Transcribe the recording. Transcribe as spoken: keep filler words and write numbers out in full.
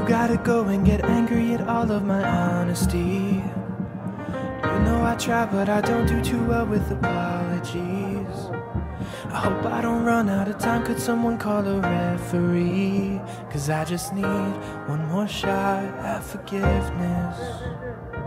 gotta go and get angry at all of my honesty. You know I try, but I don't do too well with apologies. I hope I don't run out of time. Could someone call a referee? Cause I just need one more shot at forgiveness.